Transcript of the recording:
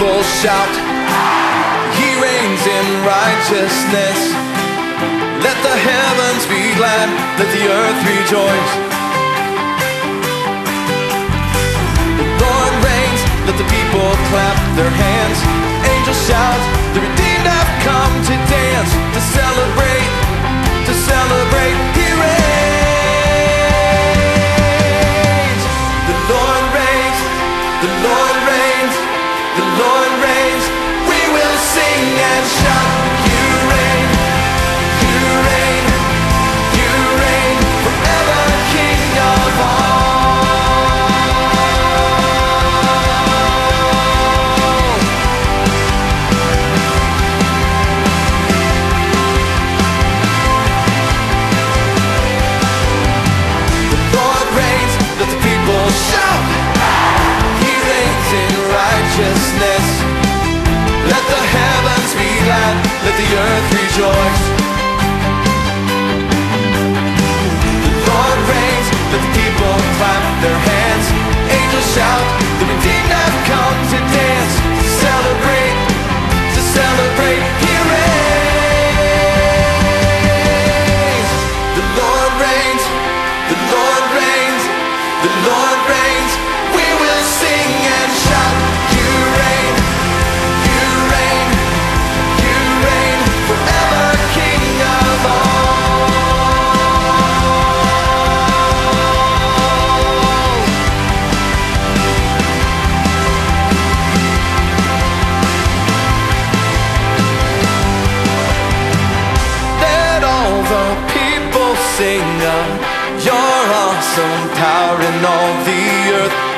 people shout, He reigns in righteousness. Let the heavens be glad, let the earth rejoice. The Lord reigns, let the people clap their hands. Angels shout, the redeemed have come to dance, to celebrate, to celebrate. He reigns. The Lord reigns, the Lord reigns, the Lord reigns. We will sing and shout, You reign, You reign, You reign, forever King of all. The Lord reigns, let the people shout. He reigns in righteousness. Let the heavens be glad, let the earth rejoice. The Lord reigns, let the people clap their hands. Angels shout, the redeemed have come to dance, to celebrate, to celebrate. He reigns. The Lord reigns, the Lord reigns, the Lord reigns. We will sing and shout, You reign, You reign, You reign, forever King of all. Let all the people sing of Your awesome power in all the earth.